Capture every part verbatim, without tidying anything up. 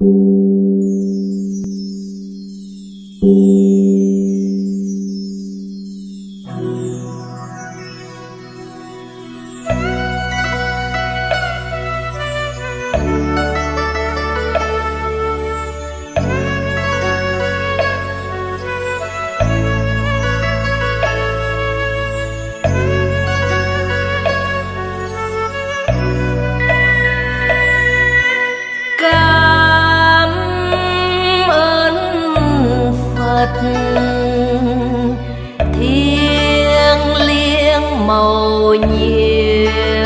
thiêng liêng màu nhiệm,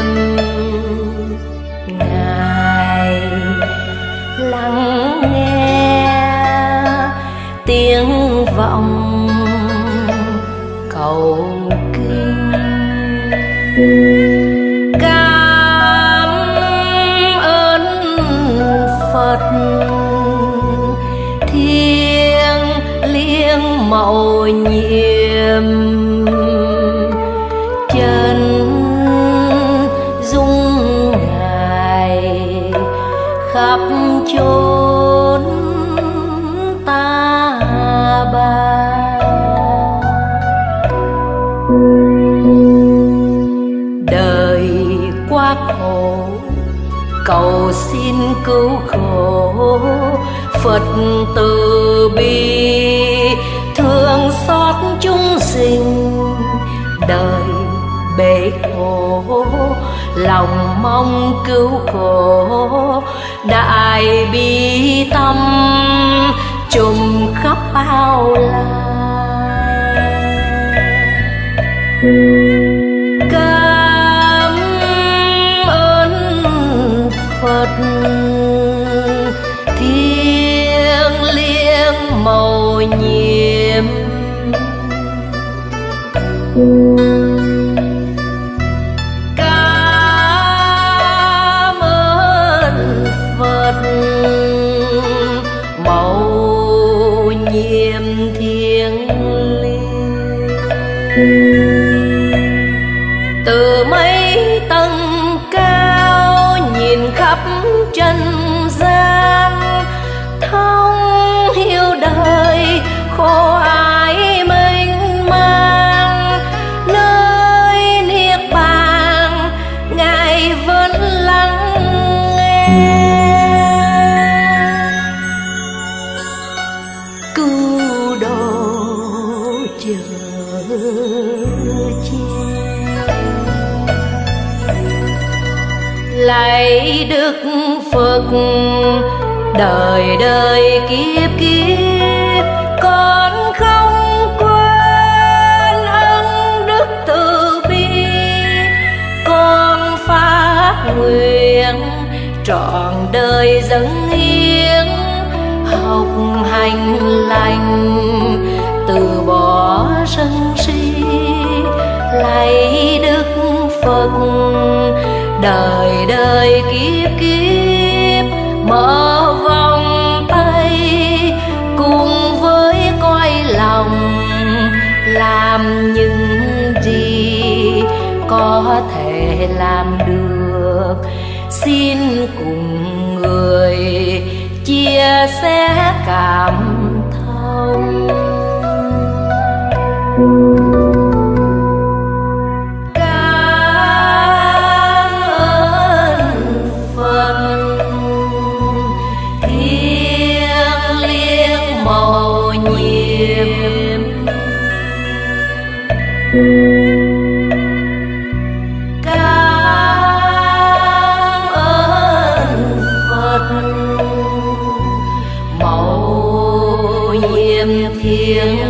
Ngài lắng nghe tiếng vọng cầu kinh. Cảm ơn Phật thiêng liêng màu nhiệm, chân dung Ngài khắp chốn ta bà. Đời quá khổ cầu xin cứu khổ, Phật từ bi thương xót chúng sinh. Đời bể khổ lòng mong cứu khổ, đại bi tâm trùm khắp bao la. Cảm ơn Phật thiêng liêng màu nhiệm, cảm ơn Phật màu nhiệm thiêng liêng. Từ mấy tầng cao nhìn khắp trần gian, thông hiểu đời khổ ái mênh mang. Nơi niết bàn Ngài vẫn lắng nghe, cứu độ chở che. Lạy Đức Phật đời đời kiếp kiếp, con không quên ân đức từ bi. Con phát nguyện trọn đời dâng hiến, học hành lành từ bỏ sân si. Lạy Đức Phật đời đời kiếp kiếp, mở vòng tay cùng với cõi lòng, làm những gì có thể làm được. Xin cùng người chia sẻ cảm thông. Cảm ơn Phật màu nhiệm thiêng